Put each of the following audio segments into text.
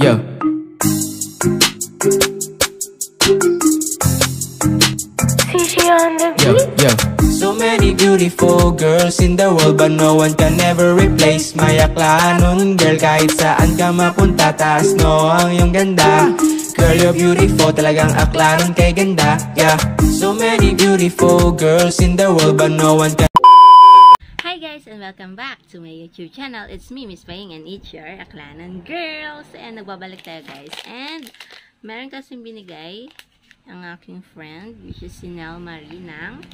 Yo. Yo, yo. So many beautiful girls in the world, but no one can ever replace my aklanon girl. Kahit saan ka mapunta, taas no ang iyong ganda. Girl, you're beautiful, talagang aklanon kay ganda. Yeah. So many beautiful girls in the world, but no one can. Hi guys, and welcome back to my YouTube channel. It's me, Miss Payeng, and it's your Aklanon Girls. And nagbabalik tayo guys. And meron kasing binigay ang aking friend, which is si Nell Marie, ng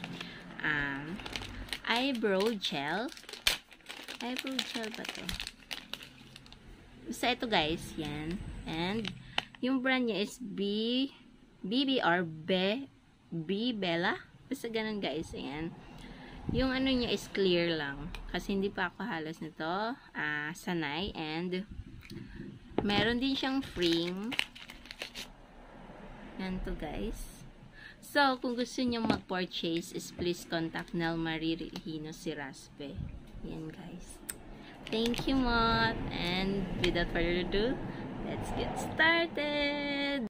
eyebrow gel. Eyebrow gel ba to? Basta ito guys, yan. And yung brand niya is BBR B Bella. Basta ganun guys, ayan. Yung ano niya is clear lang. Kasi hindi pa ako halos nito sanay. And meron din siyang frame. Yan to guys. So, kung gusto niyo mag-purchase is please contact Nell Marie Regino Siraspe. Yan guys. Thank you Mot. And without further ado, let's get started!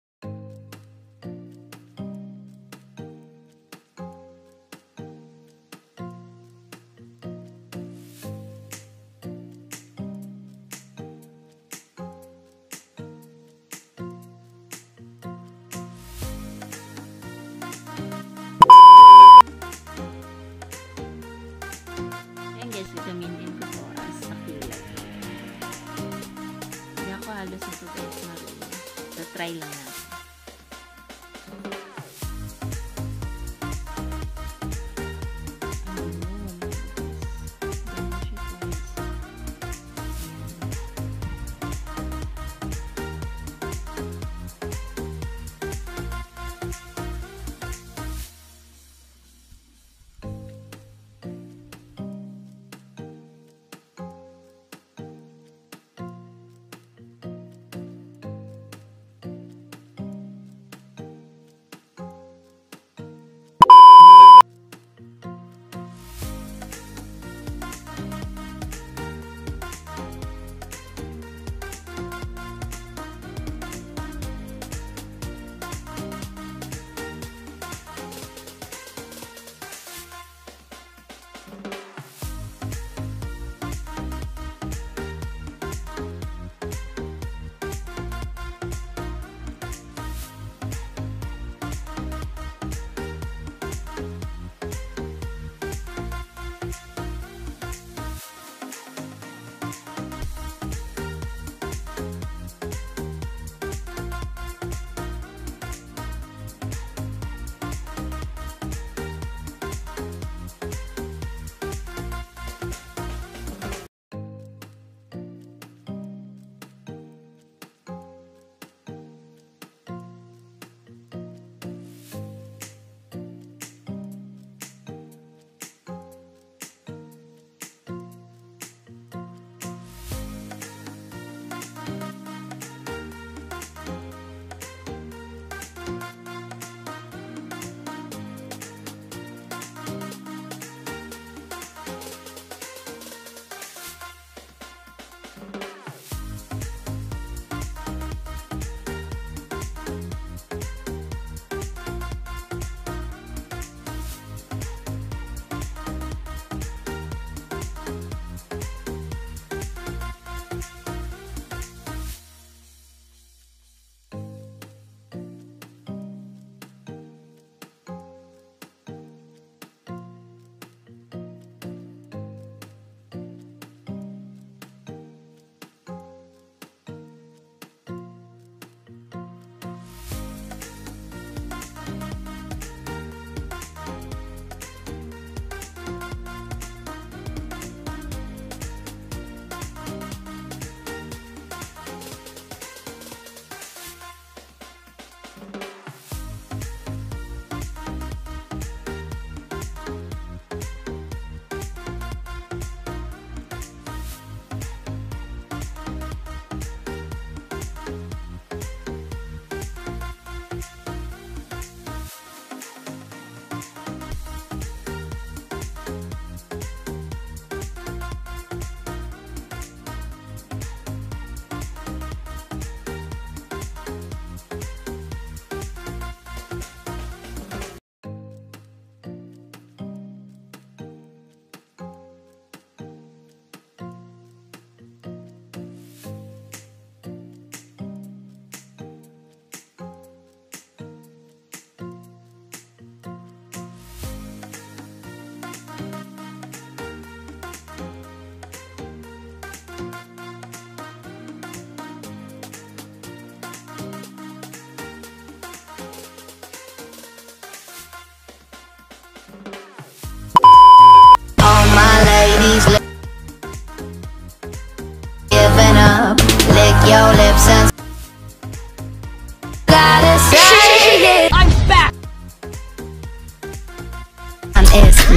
Gamitin ko po as a filler. Hindi ako halos nito guys marunong. So, try lang natin.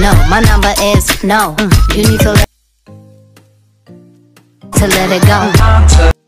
no. My number is no. You need to let it go.